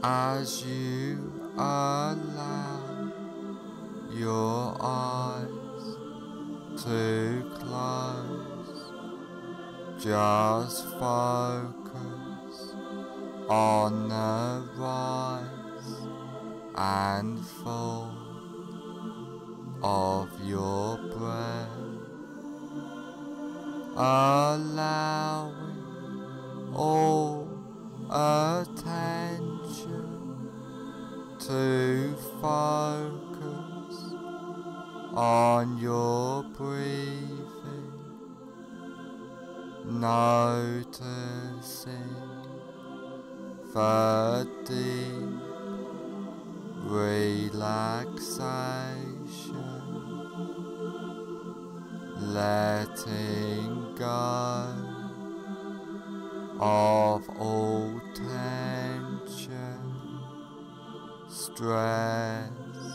as you allow your eyes to close, just focus on the rise and fall of your breath, allowing all attention to focus on your breathing, noticing the deep relaxation, letting go of all tension, stress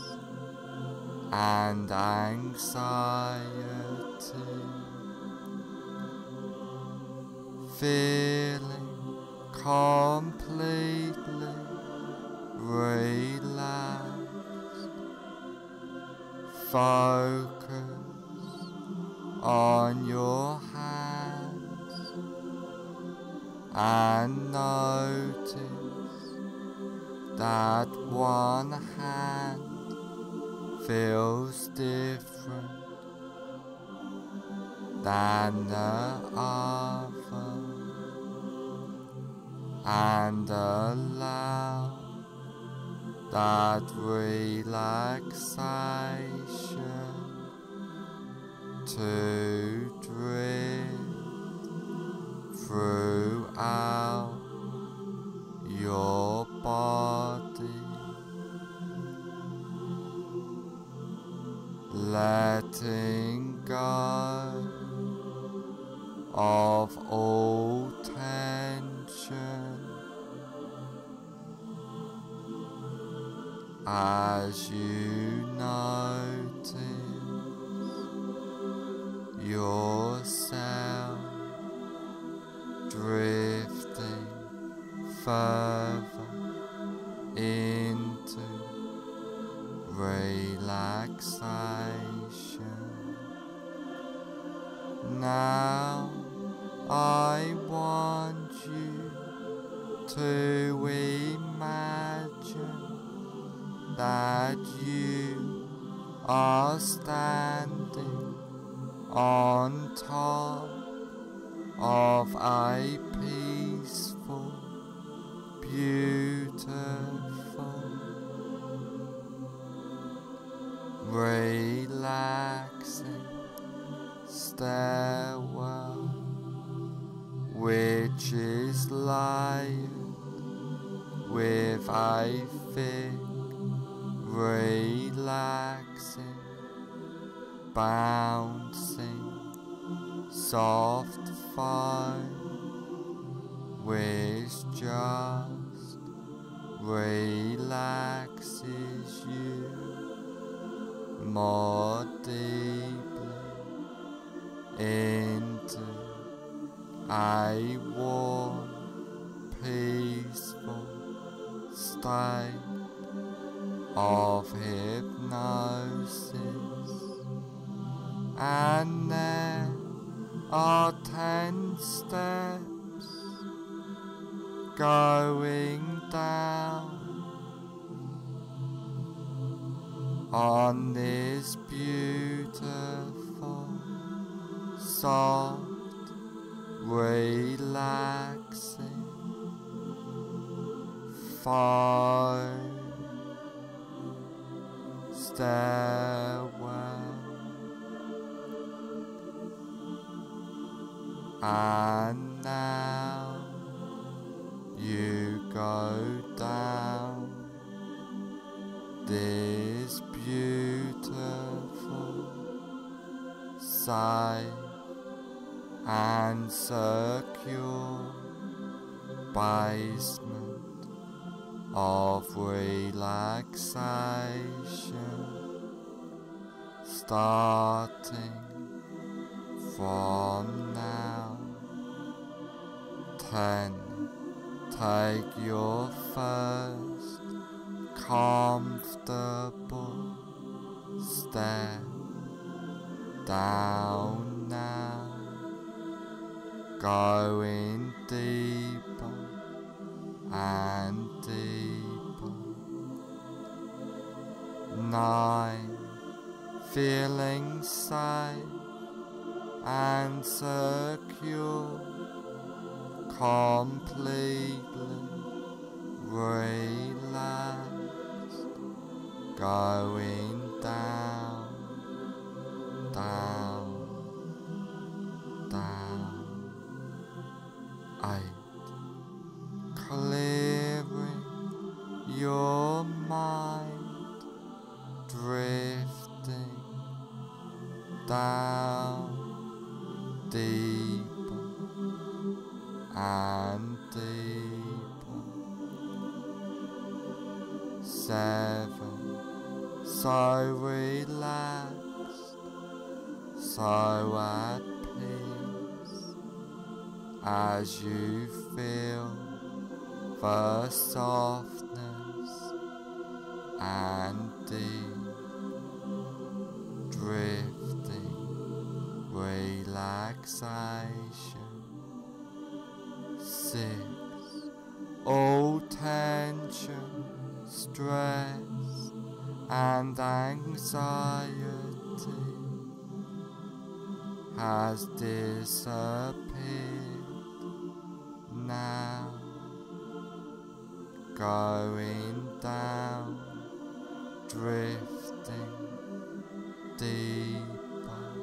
and anxiety, feeling completely relaxed. Focus on your hands and notice that one hand feels different than the other, and allow that relaxation to drift throughout your body, letting go of all tension as you notice yourself drifting further into relaxation. Now I want you to imagine that you are standing on top of a peaceful, beautiful, relaxing stairwell, which is layered with a thick, relaxing, bouncing, soft foam, which just relaxes you more deeply into a warm, peaceful state of hypnosis. And there are 10 steps going down on this beautiful, soft, relaxing foam stairwell. And now you go down this beautiful, safe and secure basement of relaxation, starting from now. 10. Take your first comfortable step down now, going deeper and deeper. 9. Feeling safe and secure, completely relaxed, going down, down, down. 8. Clearing your mind, drifting down deeper and deeper. 7. So relaxed, so at peace, as you feel the softness and deep drifting relaxation. 6. All tension, stress and anxiety has disappeared now, going down, drifting deeper.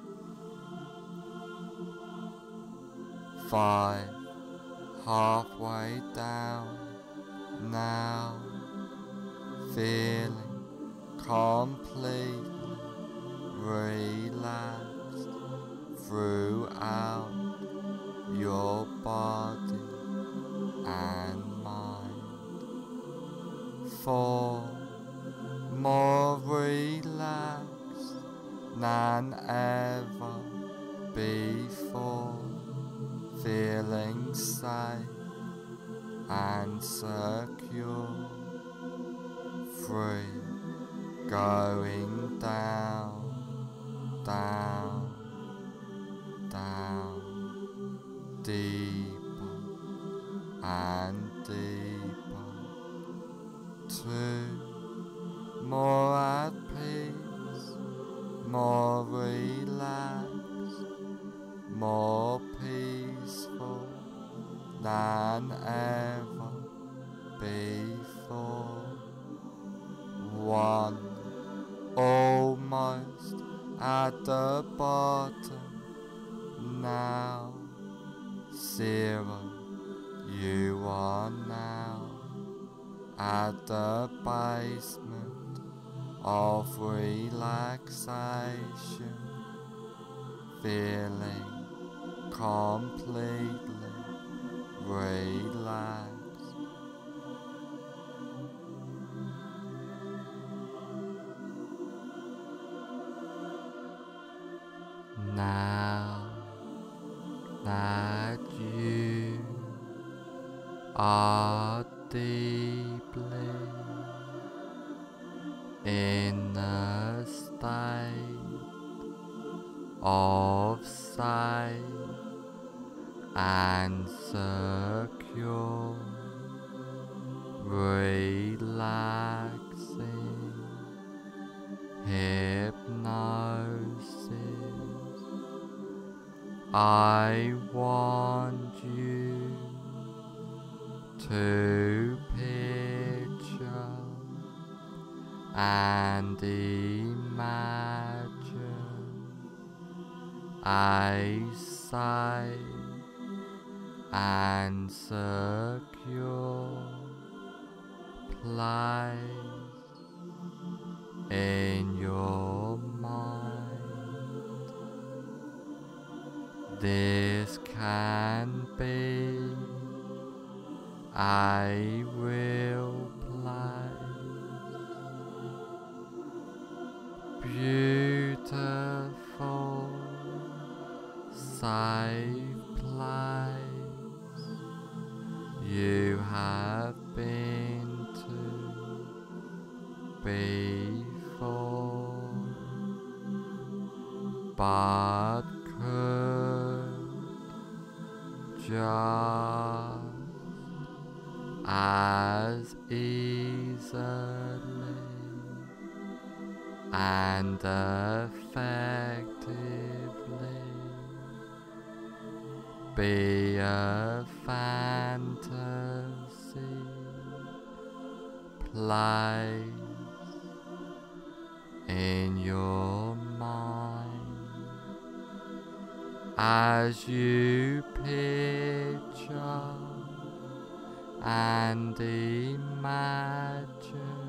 5. Halfway down now, feeling completely relaxed throughout your body and mind. 4. More relaxed than ever before, feeling safe and secure. 3. Going down, down, down, deeper and deeper. 2. More at peace, more relaxed, more peaceful than ever before. 1. Almost at the bottom now. 0. You are now at the basement of relaxation, feeling completely relaxed. Now that you are deeply in a state of safe and secure, relaxing hypnosis, I want you to picture and imagine a safe and secure place in your mind. This can be a real place, beautiful, safe place you have been to but could just as easily and effectively be a fantasy place in your mind as you picture and imagine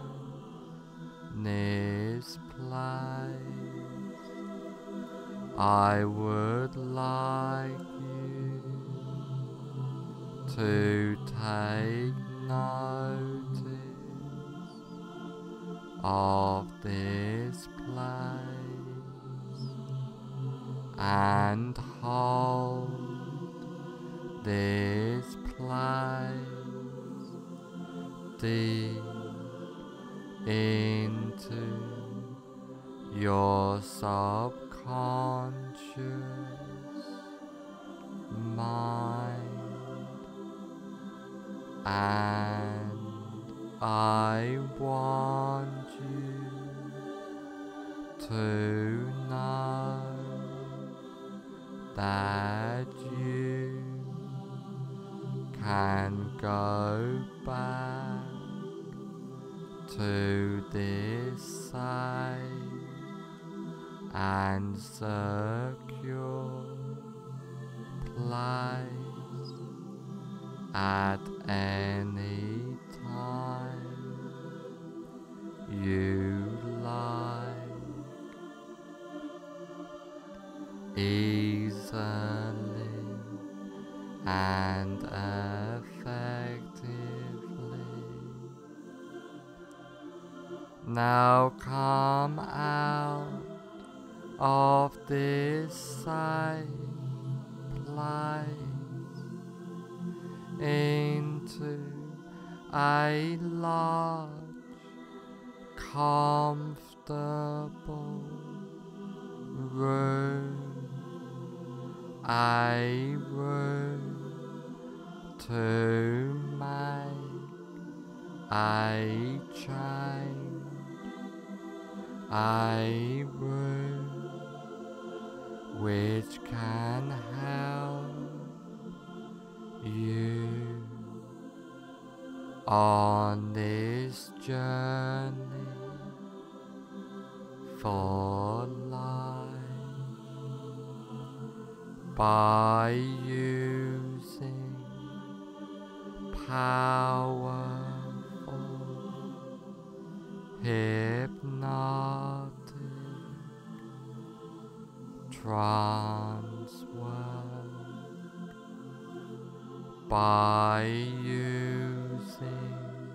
this place. I would like you to take notice of this place and hold this place deep into your subconscious mind, and I want you to know that you can go back to this safe and secure place at any time you like, easily and effectively. Now come out of this safe place into a large, comfortable room, a room to make a change, a room which can help you on this journey for life by using powerful hypnotic trance work, by using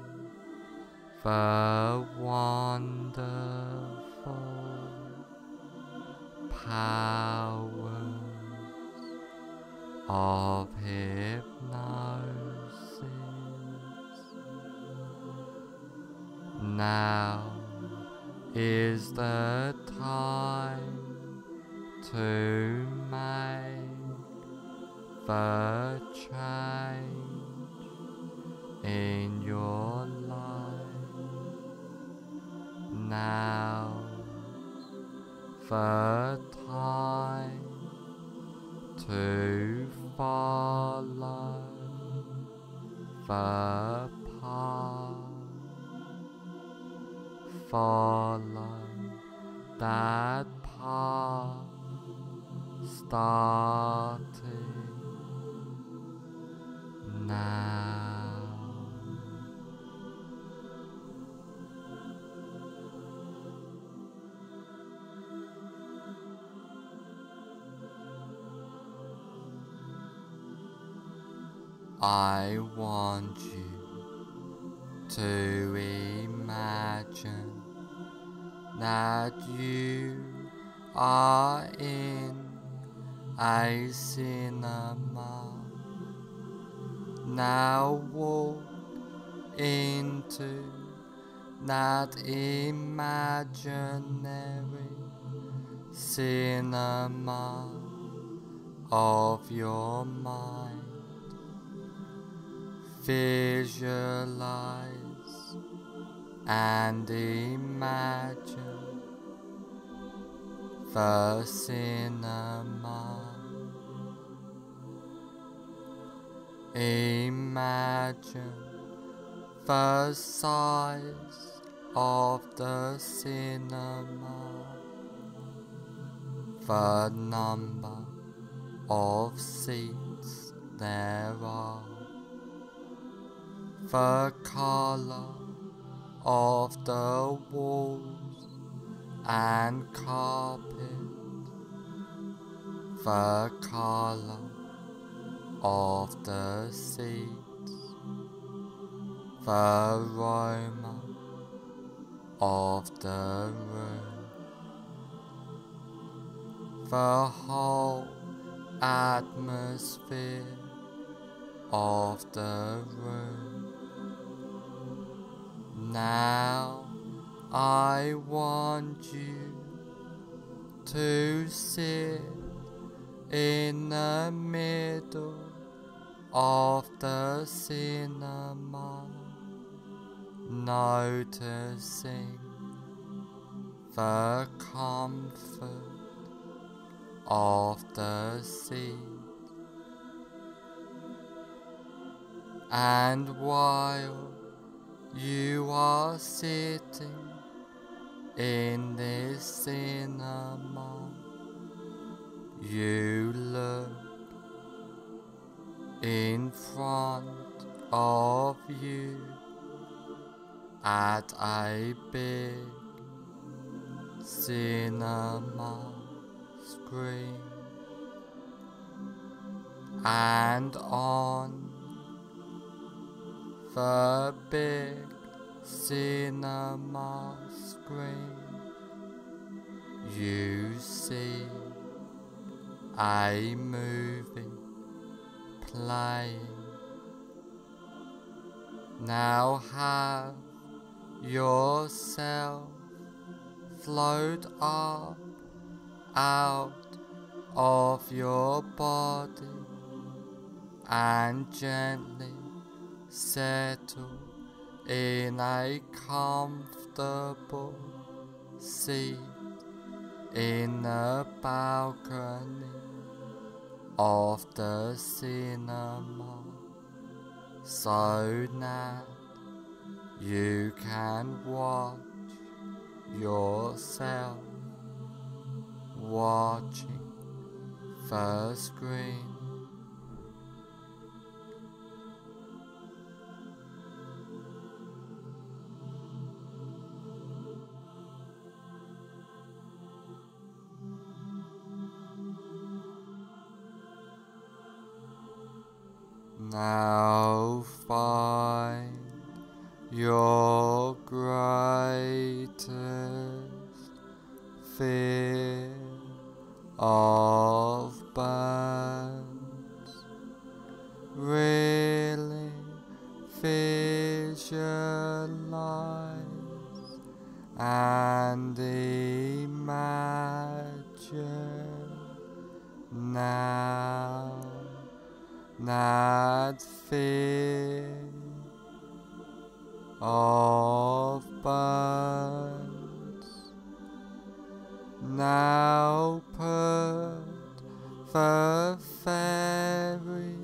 the wonderful powers of hypnosis. Now is the time to make the change in your life. Now's the time to follow the path, follow that path, starting now. I want you to imagine that you are in a cinema. Now walk into that imaginary cinema of your mind. Visualize and imagine the cinema. Imagine the size of the cinema, the number of seats there are, the color of the walls and carpet, the color of the seats, the aroma of the room, the whole atmosphere of the room. Now I want you to sit in the middle of the cinema, noticing the comfort of the seat. And while you are sitting in this cinema, you look in front of you at a big cinema screen, and on the big cinema screen you see a movie playing. Now have yourself float up out of your body and gently settle in a comfortable seat in the balcony of the cinema, so that you can watch yourself watching the screen. Now find your greatest fear of burns. Really visualize and imagine now that fear of burns. Now put the very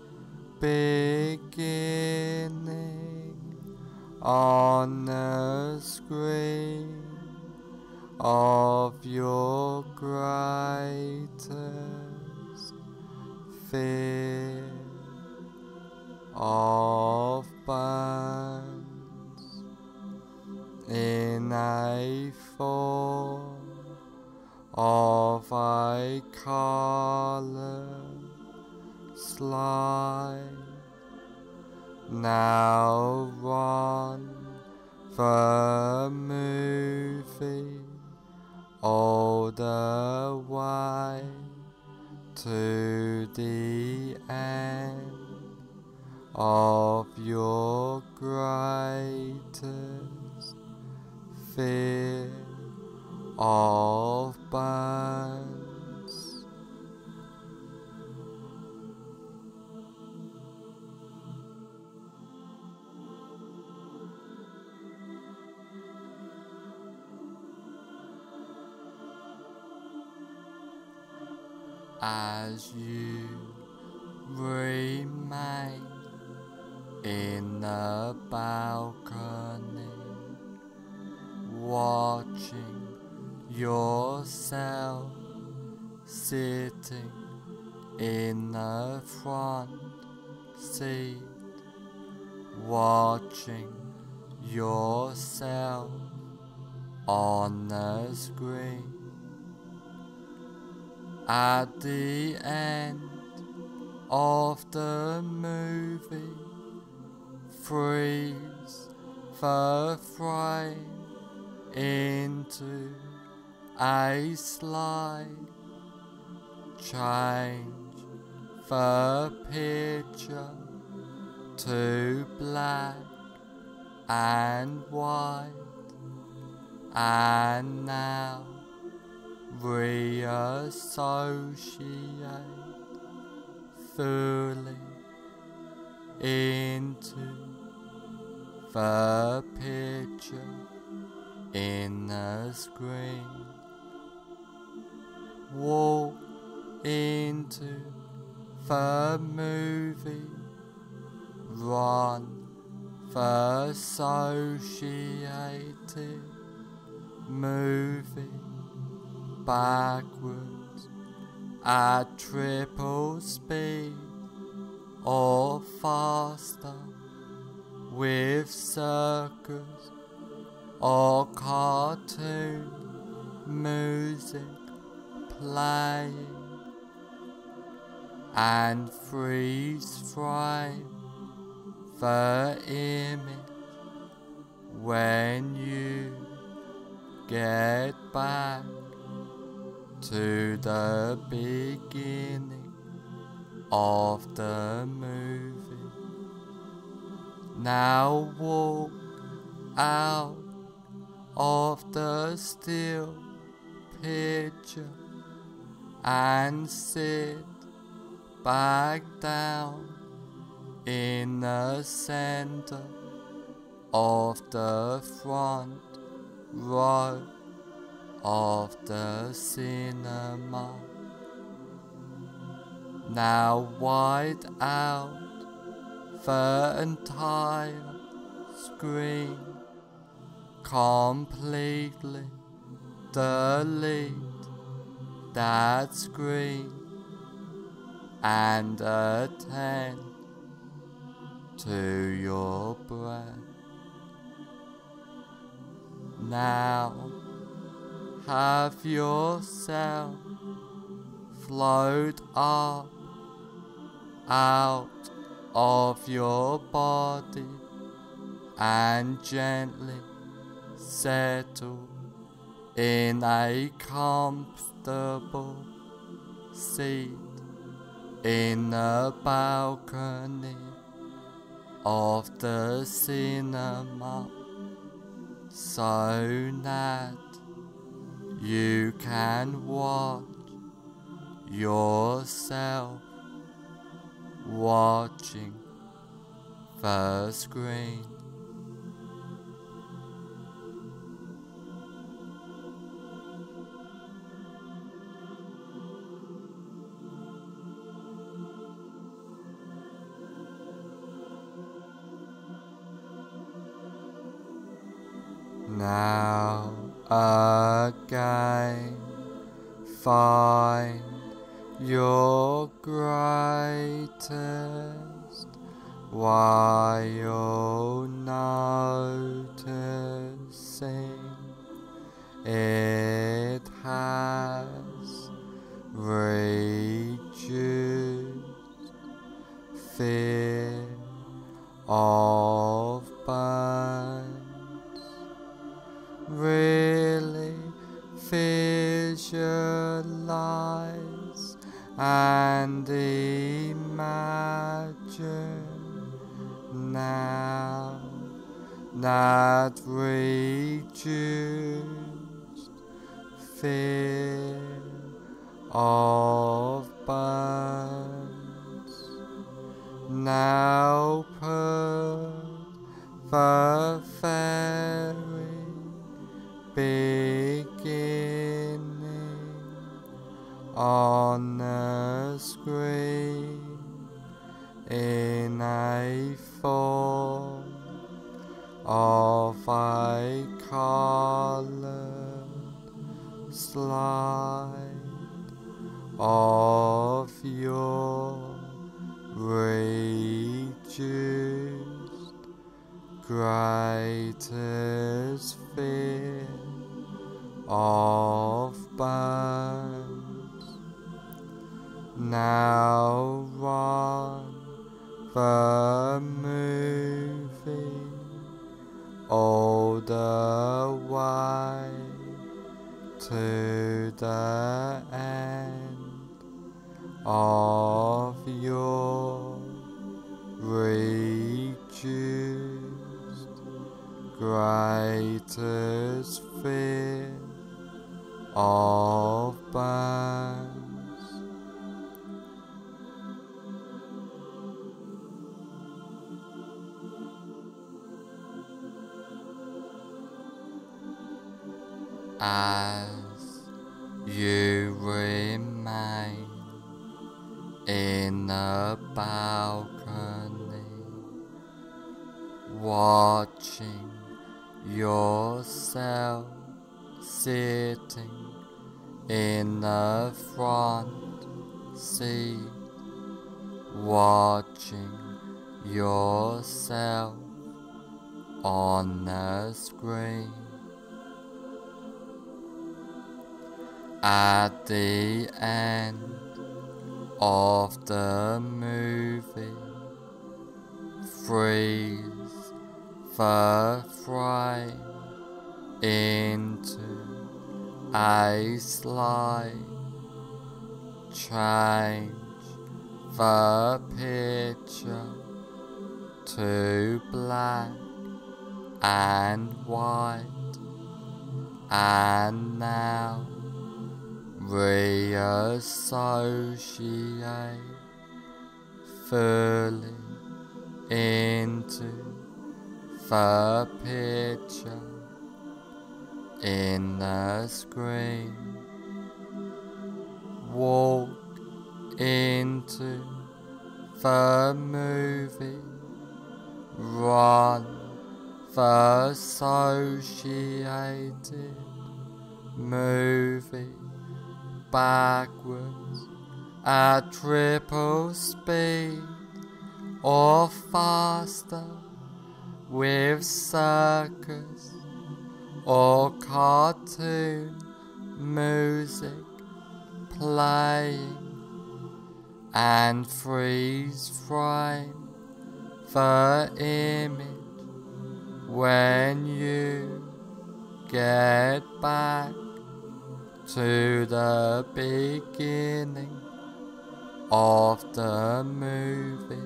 beginning on the screen of your greatest fear of burns in a form of a coloured slide. Now run the movie all the way to the end of your greatest fear of burns. As you remain in the balcony, watching yourself sitting in the front seat, watching yourself on the screen. At the end of the movie, freeze the frame into a slide, change the picture to black and white, and now reassociate fully into the picture in the screen. Walk into the movie, run the associated movie backwards at triple speed or faster, with circus or cartoon music playing, and freeze frame the image when you get back to the beginning of the movie. Now walk out of the still picture and sit back down in the center of the front row of the cinema. Now wide out the entire screen, completely delete that screen and attend to your breath. Now have yourself float up out of your body and gently settle in a comfortable seat in the balcony of the cinema, so that you can watch yourself watching the screen. Now again, find your greatest while noticing it has reduced fear of burns. Really visualize and imagine now that reduced fear of burns. Now put the very beginning on the screen in a form of a coloured slide of your reduced greatest fear of burns. Now run the movie all the way to the end of your reduced greatest fear of burns. As you remain in the balcony, watching yourself sitting in the front seat, watching yourself on the screen. At the end of the movie, freeze the frame into a slide, change the picture to black and white, and now reassociate fully into the picture in the screen. Walk into the movie, run the associated movie backwards at triple speed or faster, with circus or cartoon music playing, and freeze frame the image when you get back to the beginning of the movie.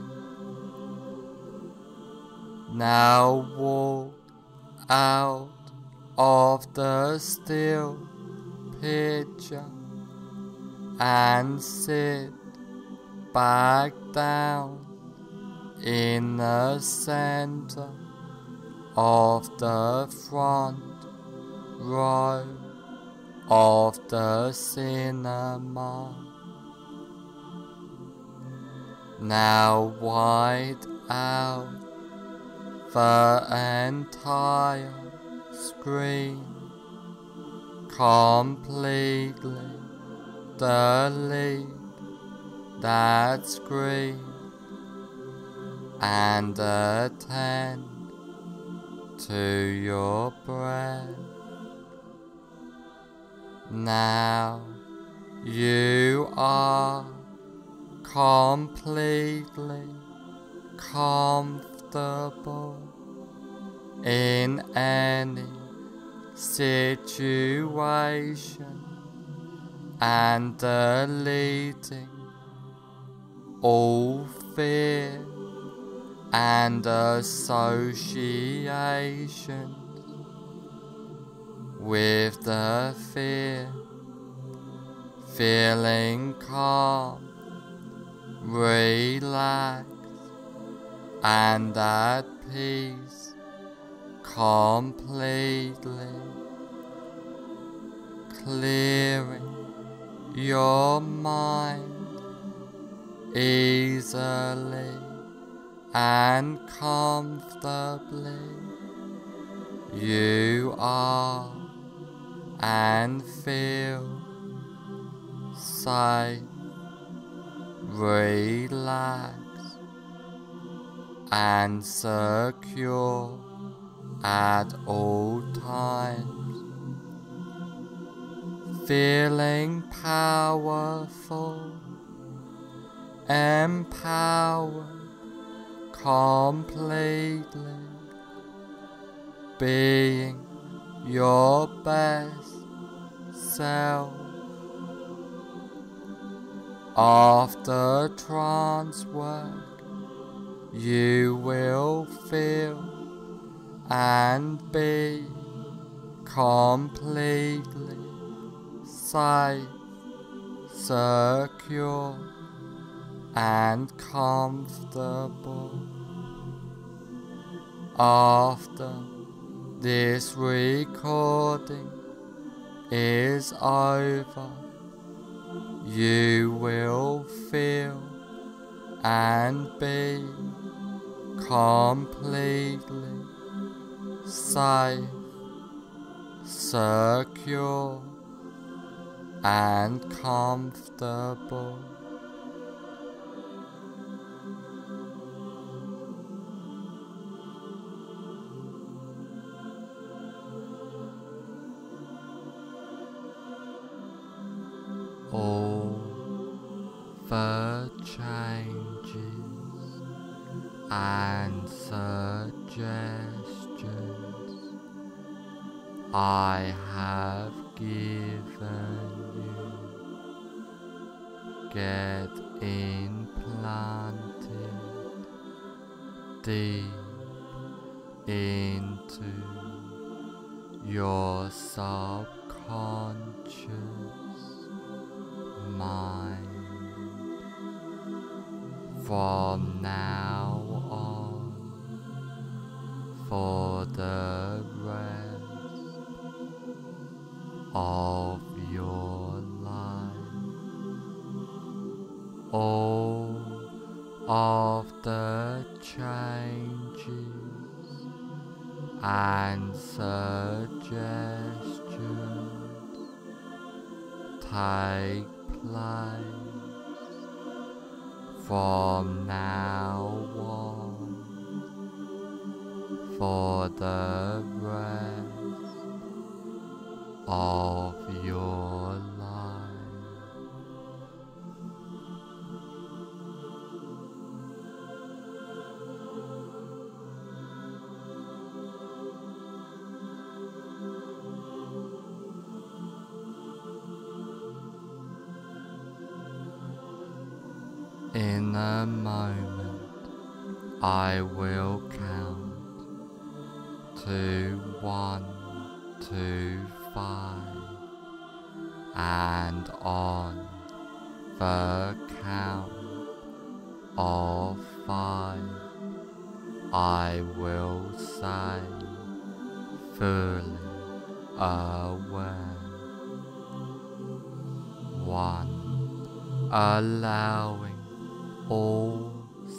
Now walk out of the still picture and sit back down in the center of the front row of the cinema. Now wide out the entire screen, completely delete that screen and attend to your breath. Now you are completely comfortable in any situation and deleting all fear and associations with the fear, feeling calm, relaxed, and at peace completely, clearing your mind easily and comfortably. You are and feel safe, relaxed, and secure at all times, feeling powerful, empowered completely, being your best self. After trance work, you will feel and be completely safe, secure, and comfortable. After this recording is over, you will feel and be completely safe, secure, and comfortable. All the changes and suggestions I have given you get implanted deep into your subconscious mind. From now on, for the rest of your life, all of the changes and suggestions take place from now on, for the rest of your life. In a moment, I will count to 1 to 5, and on the count of 5, I will say, fully aware. 1. Allowing all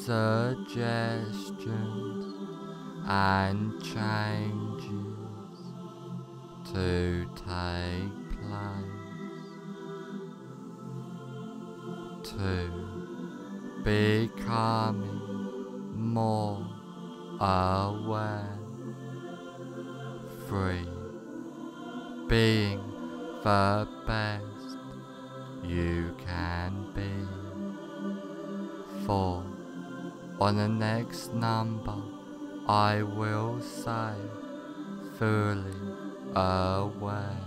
suggestions and changes to take place. 2. Becoming more aware. 3. Being the best you can be. 4. On the next number, I will say, fully aware.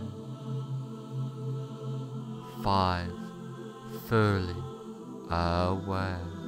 5. Fully aware.